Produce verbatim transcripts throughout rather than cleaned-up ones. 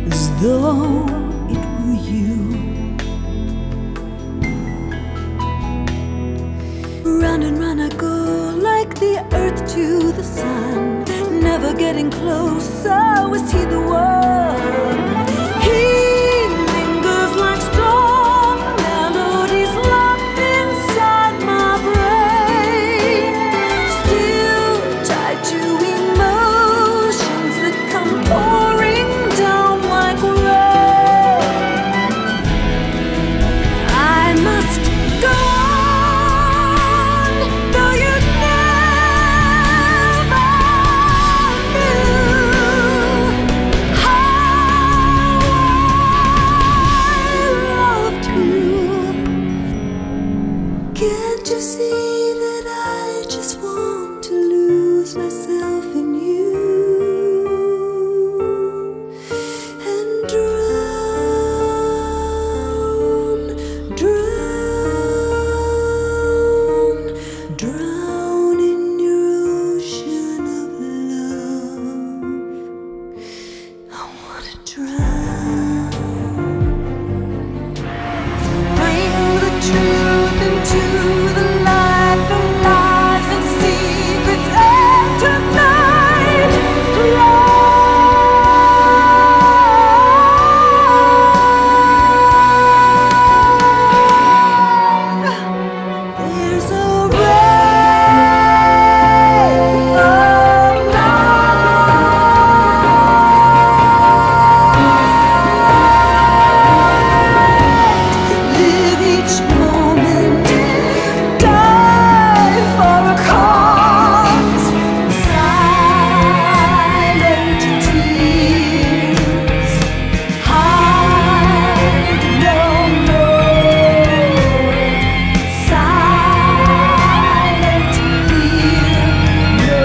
as though it were you. Round and round I go like the earth to the sun, never getting closer. Was he the one? He lingers like strong melodies locked inside my brain, still tied to emotions that come pouring down like rain. I must go on, though you never knew how I loved you. Can't you see that I just want to lose myself in you and drown, drown, drown in your ocean of love? I wanna drown. Bring the truth into the light, the lies and secrets and tonight fly. There's a ray of light. Live each moment, die for a cause. Silent tears, hide no more. Silent fear, no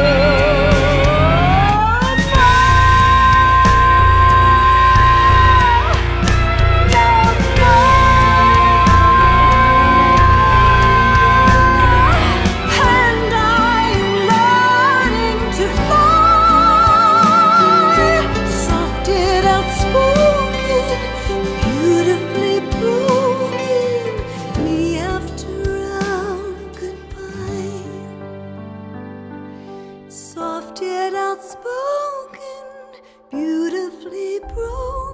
And I'm learning to fly, soft yet outspoken, beautifully broken me after our goodbye. Soft yet outspoken, beautifully broken.